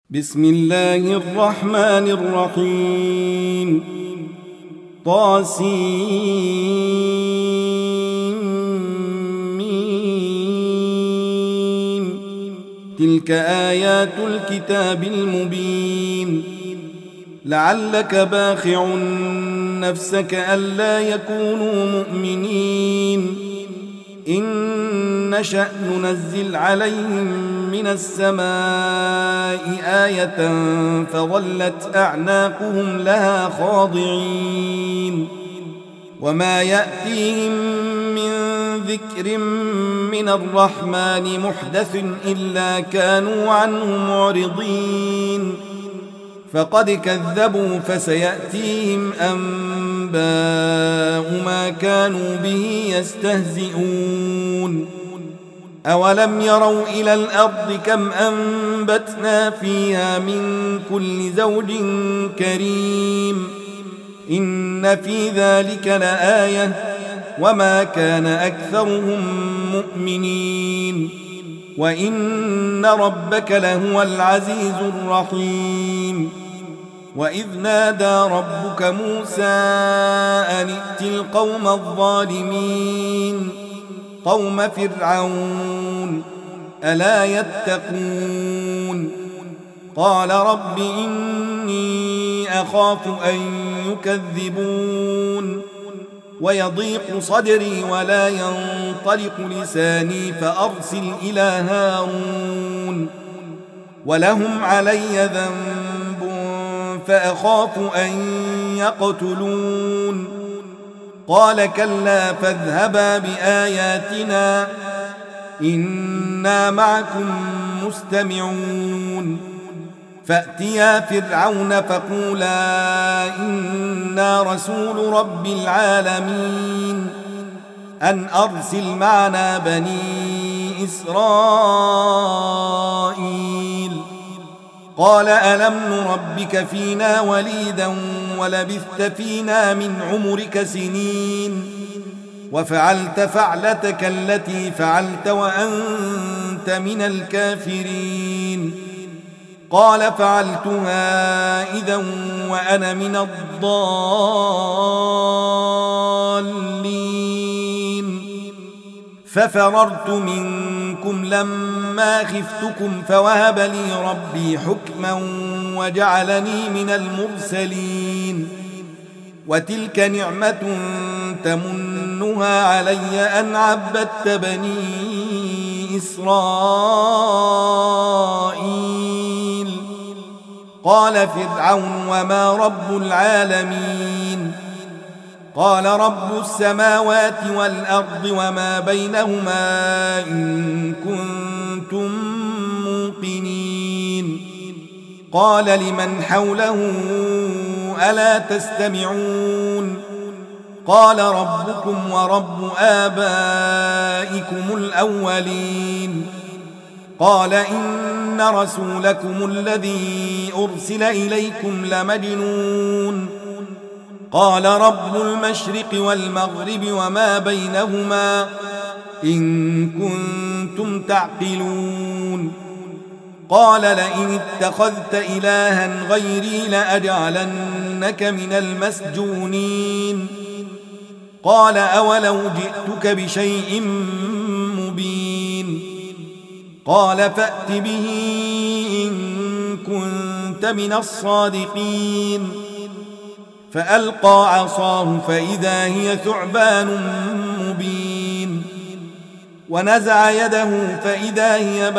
بسم الله الرحمن الرحيم طاسيم تلك آيات الكتاب المبين لعلك باخع نفسك ألا يكونوا مؤمنين إن نشأ ننزل عليهم من السماء آية فظلت أعناقهم لها خاضعين وما يأتيهم من ذكر من الرحمن محدث إلا كانوا عنه معرضين فقد كذبوا فسيأتيهم أنباء ما كانوا به يستهزئون أولم يروا إلى الأرض كم أنبتنا فيها من كل زوج كريم إن في ذلك لآية وما كان أكثرهم مؤمنين وإن ربك لهو العزيز الرحيم وإذ نادى ربك موسى أن ائت القوم الظالمين قوم فرعون ألا يتقون قال رب إني أخاف أن يكذبون ويضيق صدري ولا ينطلق لساني فأرسل إلى هارون ولهم علي ذنب فأخاف أن يقتلون قال كلا فاذهبا بآياتنا إنا معكم مستمعون فأتيا فرعون فقولا إنا رسول رب العالمين أن أرسل معنا بني إسرائيل قال ألم نربك فينا وليدا ولبثت فينا من عمرك سنين وفعلت فعلتك التي فعلت وأنت من الكافرين قال فعلتها إذا وأنا من الضالين ففررت منكم لما خفتكم فوهب لي ربي حكما وجعلني من المرسلين وتلك نعمة تمنها علي أن عبدت بني إسرائيل قال فرعون وما رب العالمين قال رب السماوات والأرض وما بينهما إن كنتم موقنين قال لمن حوله ألا تستمعون قال ربكم ورب آبائكم الأولين قال إن رسولكم الذي أرسل إليكم لمجنون قال رب المشرق والمغرب وما بينهما إن كنتم تعقلون قال لئن اتخذت إلها غيري لأجعلنك من المسجونين قال أولو جئتك بشيء مبين قال فأت به إن كنت من الصادقين فألقى عصاه فإذا هي ثعبان مبين ونزع يده فإذا هي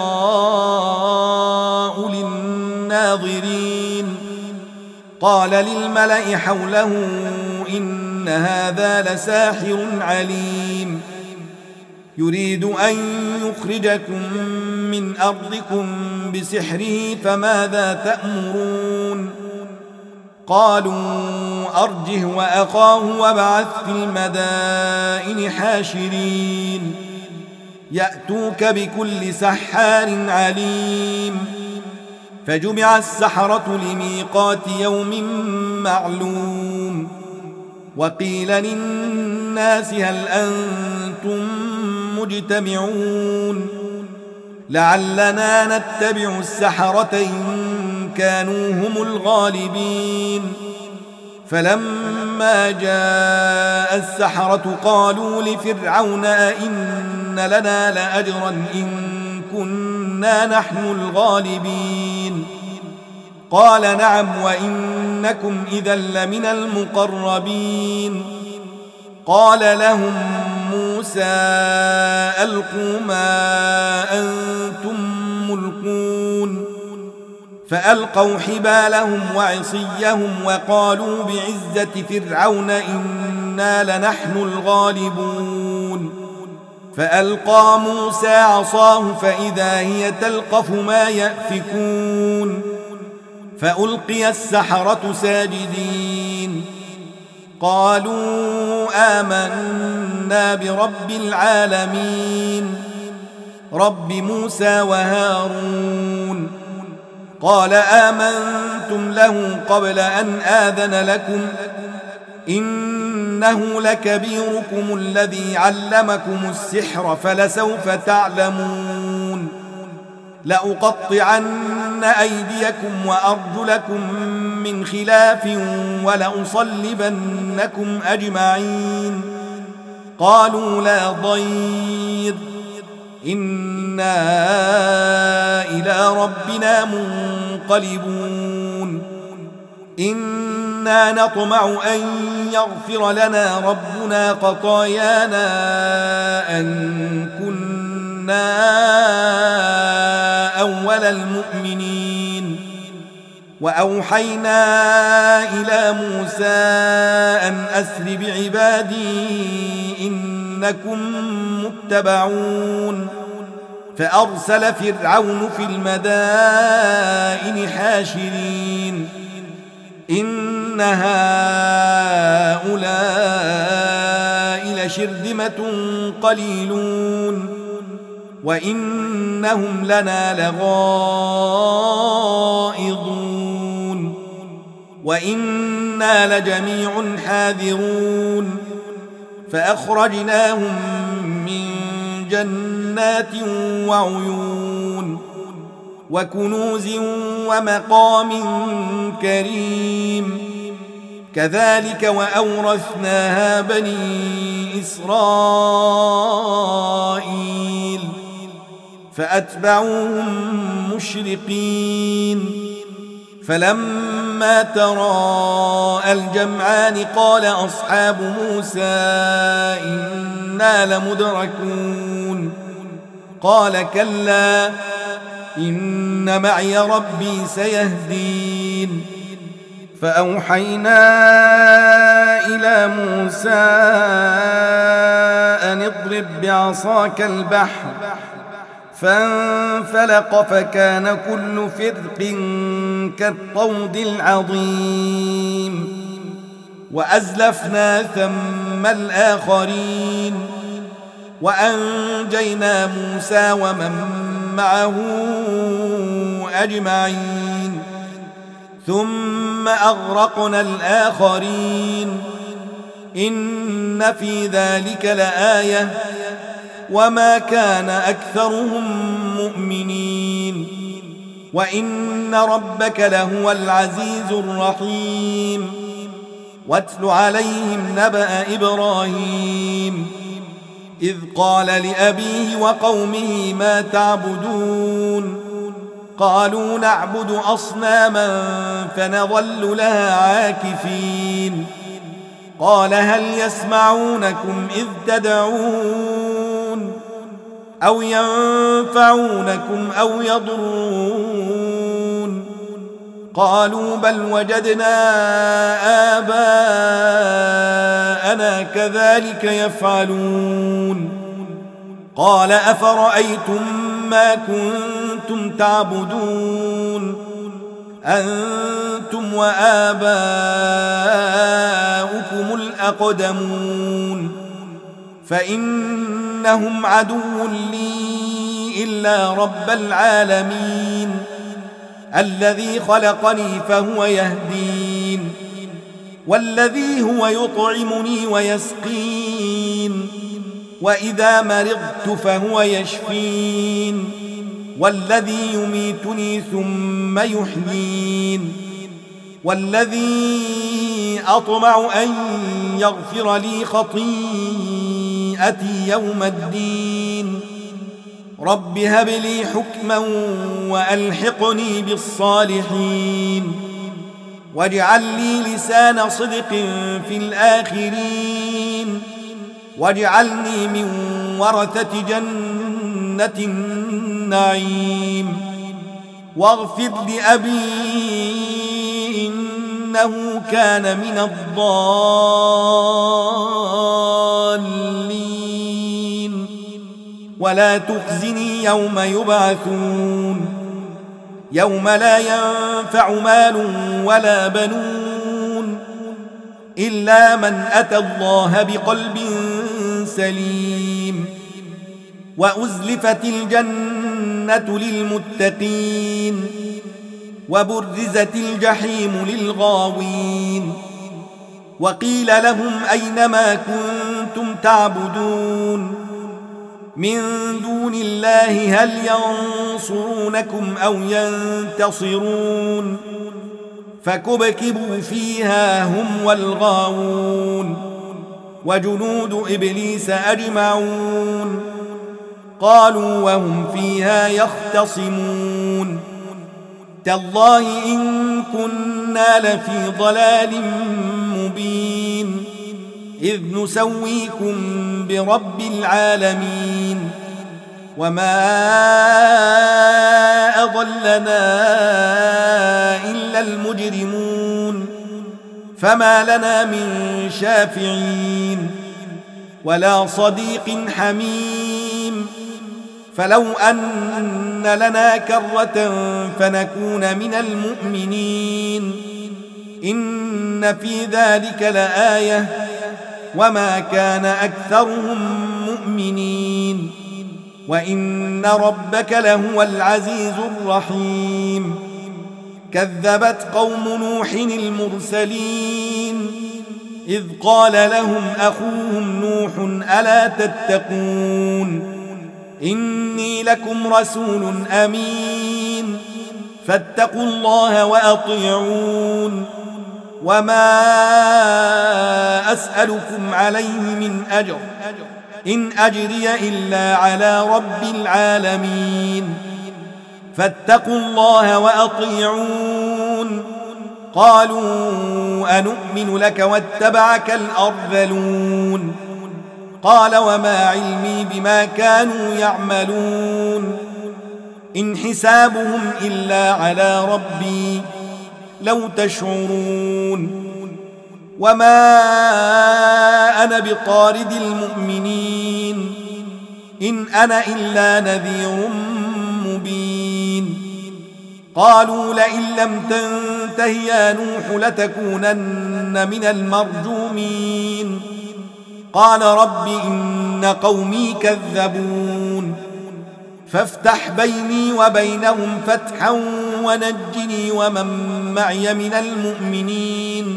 بيضاء للناظرين قال للملأ حوله إن هذا لساحر عليم يريد أن يخرجكم من أرضكم بسحره فماذا تأمرون قالوا أرجه وأخاه وابعث في المدائن حاشرين يأتوك بكل سحار عليم فجمع السحرة لميقات يوم معلوم وقيل للناس هل أنتم مجتمعون لعلنا نتبع السحرة إن كانوا هم الغالبين. فلما جاء السحرة قالوا لفرعون أئن لنا لأجرا إن كنا نحن الغالبين. قال نعم وإنكم إذا لمن المقربين. قال لهم موسى ألقوا ما أنتم ملقون. فألقوا حبالهم وعصيهم وقالوا بعزة فرعون إنا لنحن الغالبون. فألقى موسى عصاه فإذا هي تلقف ما يأفكون. فألقي السحرة ساجدين قالوا آمنا برب العالمين رب موسى وهارون. قال آمنتم له قبل أن آذن لكم إنه لكبيركم الذي علمكم السحر فلسوف تعلمون. لأقطعن أيديكم وأرجلكم من خلاف ولأصلبنكم أجمعين. قالوا لا ضير إنا إلى ربنا منقلبون. إنا نطمع أن يغفر لنا ربنا خطايانا أن كنا أول المؤمنين. وأوحينا إلى موسى أن أسر بعبادي إنكم متبعون. فأرسل فرعون في المدائن حاشرين إن هؤلاء لشرذمة قليلون وإنهم لنا لغائظون وإنا لجميع حاذرون. فأخرجناهم من جنات وعيون وكنوز ومقام كريم. كذلك وأورثناها بني إسرائيل فأتبعوهم مشرقين. فلما تراءى الجمعان قال أصحاب موسى إنا لمدركون. قال كلا إن معي ربي سيهدين. فأوحينا إلى موسى أن اضرب بعصاك البحر فانفلق فكان كل فرق كالطود العظيم. وأزلفنا ثم الآخرين وأنجينا موسى ومن معه أجمعين. ثم أغرقنا الآخرين. إن في ذلك لآية وما كان أكثرهم مؤمنين وإن ربك لهو العزيز الرحيم. واتل عليهم نبأ إبراهيم إذ قال لأبيه وقومه ما تعبدون. قالوا نعبد أصناما فنظل لها عاكفين. قال هل يسمعونكم إذ تدعون أو ينفعونكم أو يضرون. قالوا بل وجدنا آباءنا كذلك يفعلون. قال أفرأيتم ما كنتم تعبدون أنتم وآباؤكم الأقدمون فإنهم عدو لي إلا رب العالمين الذي خلقني فهو يهدين والذي هو يطعمني ويسقين وإذا مرضت فهو يشفين والذي يميتني ثم يحيين والذي أطمع أن يغفر لي خطيئتي يوم الدين رب هب لي حكما وألحقني بالصالحين واجعل لي لسان صدق في الآخرين واجعلني من ورثة جنة النعيم واغفر لأبي إنه كان من الضالين ولا تخزني يوم يبعثون يوم لا ينفع مال ولا بنون إلا من أتى الله بقلب سليم وأزلفت الجنة للمتقين وبرزت الجحيم للغاوين وقيل لهم أين ما كنتم تعبدون من دون الله هل ينصرونكم أو ينتصرون فكبكبوا فيها هم والغاوون وجنود إبليس أجمعون قالوا وهم فيها يختصمون تالله إن كنا لفي ضلال مبين إذ نسويكم برب العالمين وما أضلنا إلا المجرمون فما لنا من شافعين ولا صديق حميم فلو أن لنا كرة فنكون من المؤمنين إن في ذلك لآية وما كان أكثرهم مؤمنين وإن ربك لهو العزيز الرحيم كذبت قوم نوح المرسلين إذ قال لهم أخوهم نوح ألا تتقون إني لكم رسول أمين فاتقوا الله وأطيعون وما أسألكم عليه من أجر إن أجري إلا على رب العالمين فاتقوا الله وأطيعون قالوا أنؤمن لك واتبعك الأرذلون قال وما علمي بما كانوا يعملون إن حسابهم إلا على ربي لو تشعرون وما أنا بطارد المؤمنين إن أنا إلا نذير مبين قالوا لئن لم تنته يا نوح لتكونن من المرجومين قال رب إن قومي كذبون فافتح بيني وبينهم فتحا ونجني ومن معي من المؤمنين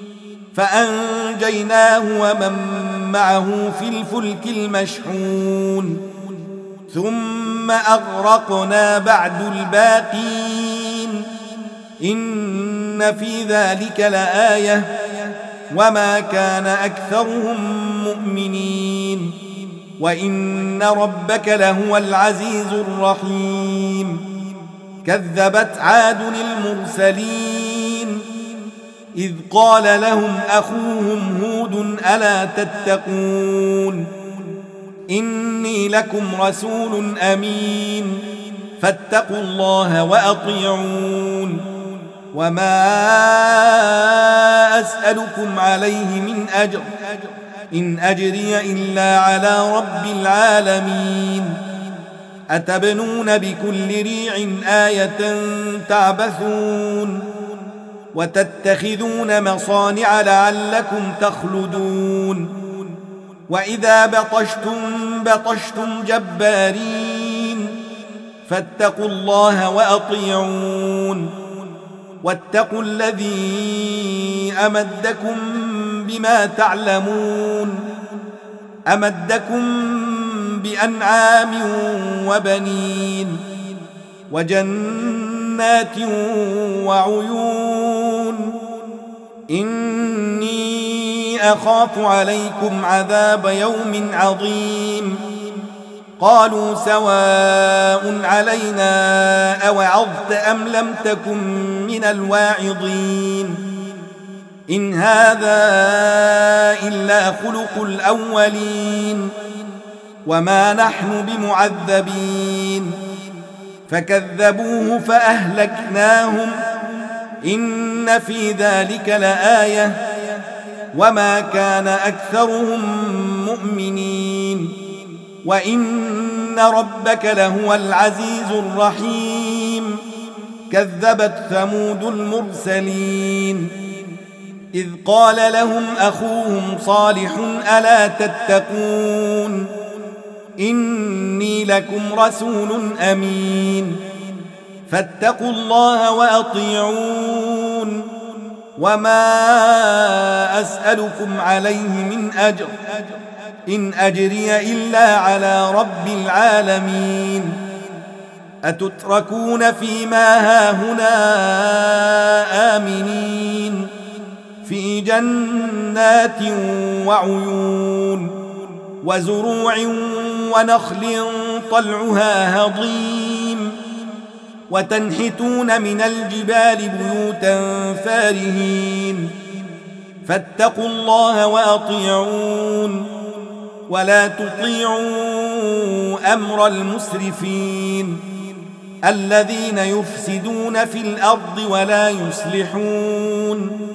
فأنجيناه ومن معه في الفلك المشحون ثم أغرقنا بعد الباقين إن في ذلك لآية وما كان أكثرهم مؤمنين وإن ربك لهو العزيز الرحيم كذبت عاد المرسلين إذ قال لهم أخوهم هود ألا تتقون إني لكم رسول أمين فاتقوا الله وأطيعون وما أسألكم عليه من أجر إن أجري إلا على رب العالمين أتبنون بكل ريع آية تعبثون وتتخذون مصانع لعلكم تخلدون وإذا بطشتم جبارين فاتقوا الله وأطيعون واتقوا الذي أمدكم بما تعلمون أمدكم بأنعام وبنين وجنات وعيون إني أخاف عليكم عذاب يوم عظيم قالوا سواء علينا أوعظت أم لم تكن من الواعظين إن هذا إلا خلق الأولين وما نحن بمعذبين فكذبوه فأهلكناهم إن في ذلك لآية وما كان أكثرهم مؤمنين وإن ربك لهو العزيز الرحيم كذبت ثمود المرسلين إذ قال لهم أخوهم صالح ألا تتقون إني لكم رسول أمين فاتقوا الله وأطيعون وما أسألكم عليه من أجر إن أجري إلا على رب العالمين أتتركون فيما هاهنا آمنين في جنات وعيون وزروع ونخل طلعها هضيم وتنحتون من الجبال بيوتا فارهين فاتقوا الله وأطيعون ولا تطيعوا أمر المسرفين الذين يفسدون في الأرض ولا يصلحون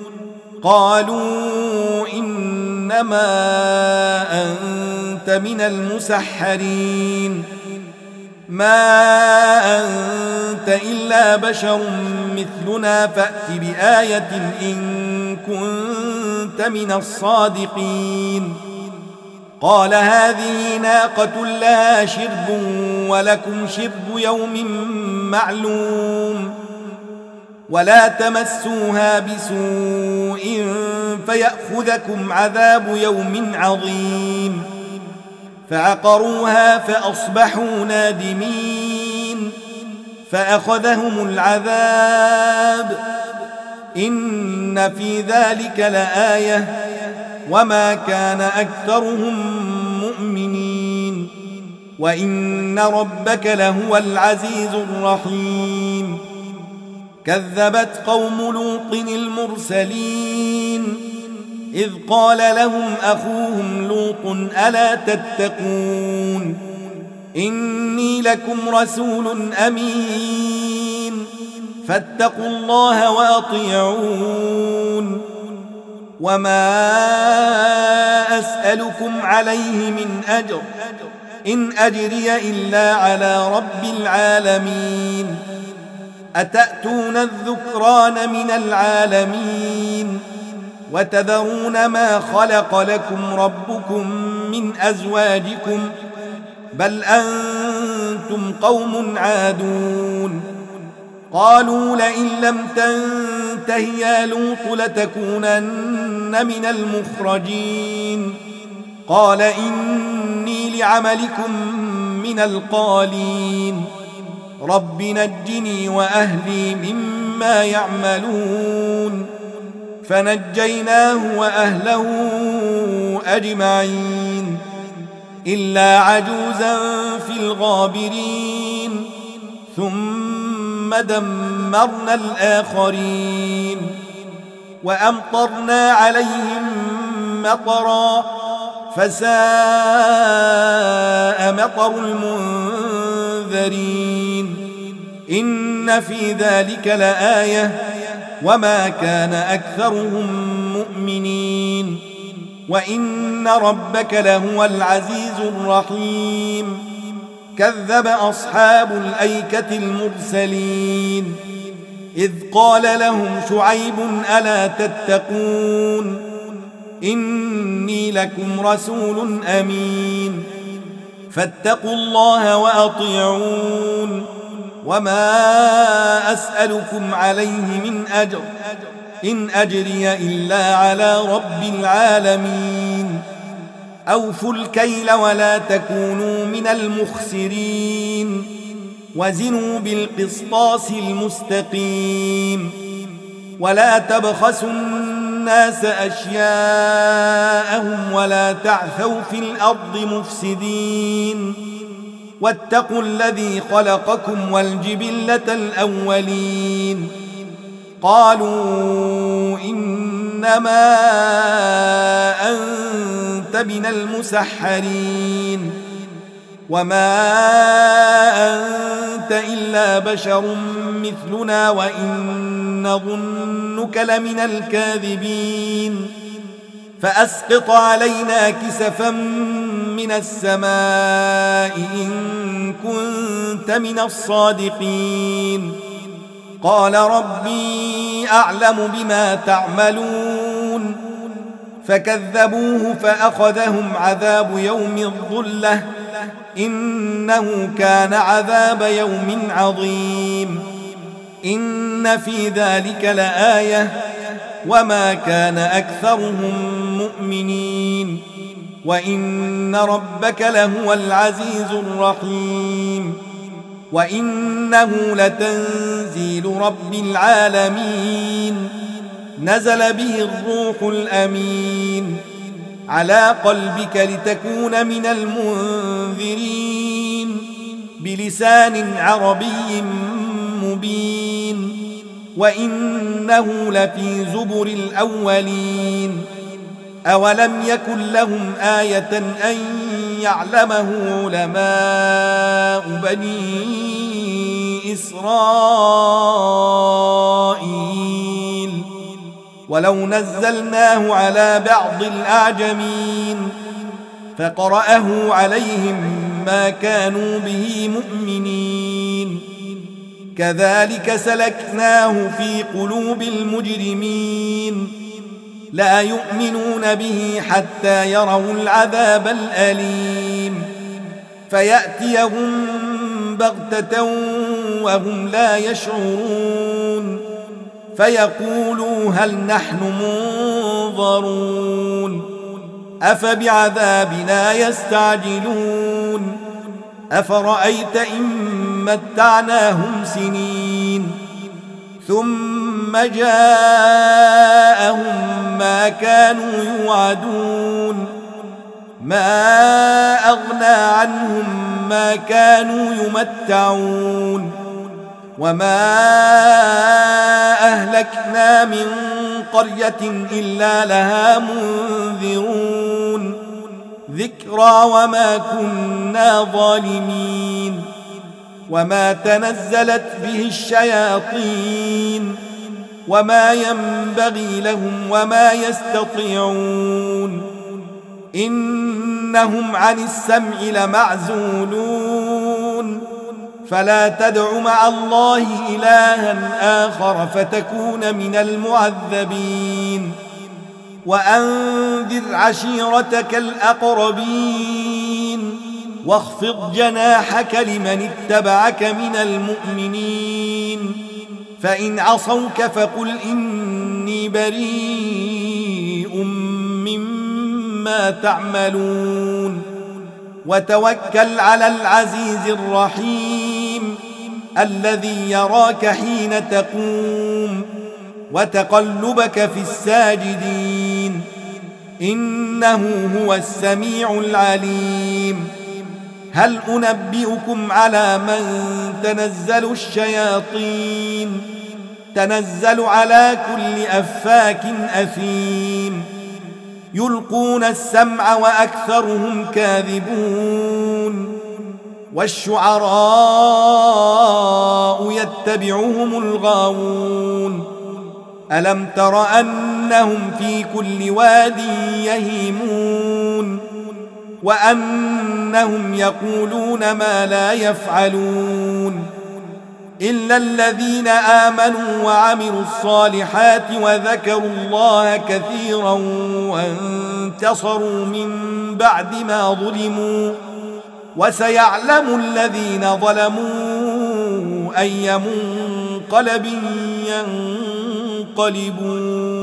قالوا إنما أنت من المسحرين ما أنت إلا بشر مثلنا فأت بآية إن كنت من الصادقين قال هذه ناقة لها شرب ولكم شرب يوم معلوم ولا تمسوها بسوء فيأخذكم عذاب يوم عظيم فعقروها فأصبحوا نادمين فأخذهم العذاب إن في ذلك لآية وما كان أكثرهم مؤمنين وإن ربك لهو العزيز الرحيم كذبت قوم لوط المرسلين إذ قال لهم أخوهم لوط ألا تتقون إني لكم رسول أمين فاتقوا الله وأطيعون وما أسألكم عليه من أجر إن أجري إلا على رب العالمين أتأتون الذكران من العالمين وتذرون ما خلق لكم ربكم من أزواجكم بل أنتم قوم عادون قالوا لئن لم تنته يا لوط لتكونن من المخرجين قال إني لعملكم من القالين رب نجني وأهلي مما يعملون فنجيناه وأهله أجمعين إلا عجوزا في الغابرين ثم دمرنا الآخرين وأمطرنا عليهم مطرا فساء مطر المنذرين إن في ذلك لآية وما كان أكثرهم مؤمنين وإن ربك لهو العزيز الرحيم كذب أصحاب الأيكة المرسلين إذ قال لهم شعيب ألا تتقون إني لكم رسول أمين فاتقوا الله وأطيعون وما أسألكم عليه من أجر إن أجري إلا على رب العالمين أوفوا الكيل ولا تكونوا من المخسرين وزنوا بالقسطاس المستقيم ولا تبخسوا الناس أشياءهم ولا تعثوا في الأرض مفسدين واتقوا الذي خلقكم والجبلة الأولين قالوا إنما أنت من المسحرين وما أنت إلا بشر مثلنا وإن نظنك لمن الكاذبين فأسقط علينا كسفا من السماء إن كنت من الصادقين قال ربي أعلم بما تعملون فكذبوه فأخذهم عذاب يوم الظلة إنه كان عذاب يوم عظيم إن في ذلك لآية وما كان أكثرهم مؤمنين وإن ربك لهو العزيز الرحيم وإنه لتنزيل رب العالمين نزل به الروح الأمين على قلبك لتكون من المنذرين بلسان عربي مبين وإنه لفي زبر الأولين أولم يكن لهم آية أن يعلمه علماء بني إسرائيل ولو نزلناه على بعض الأعجمين فقرأه عليهم ما كانوا به مؤمنين كذلك سلكناه في قلوب المجرمين لا يؤمنون به حتى يروا العذاب الأليم فيأتيهم بغتة وهم لا يشعرون فيقولوا هل نحن منظرون أفبعذابنا يستعجلون أفرأيت إن متعناهم سنين ثم جاءهم ما كانوا يوعدون ما أغنى عنهم ما كانوا يمتعون وما أهلكنا من قرية إلا لها منذرون ذكرى وما كنا ظالمين وما تنزلت به الشياطين وما ينبغي لهم وما يستطيعون إنهم عن السمع لمعزولون فلا تدع مع الله إلها آخر فتكون من المعذبين وأنذر عشيرتك الأقربين واخفض جناحك لمن اتبعك من المؤمنين فإن عصوك فقل إني بريء مما تعملون وتوكل على العزيز الرحيم الذي يراك حين تقوم وتقلبك في الساجدين إنه هو السميع العليم هل أنبئكم على من تنزل الشياطين تنزل على كل أفاك أثيم يلقون السمع وأكثرهم كاذبون والشعراء يتبعهم الغاوون ألم تر أنهم في كل واد يهيمون وأنهم يقولون ما لا يفعلون إلا الذين آمنوا وعملوا الصالحات وذكروا الله كثيرا وانتصروا من بعد ما ظلموا وسيعلم الذين ظلموا أي منقلب ينقلبون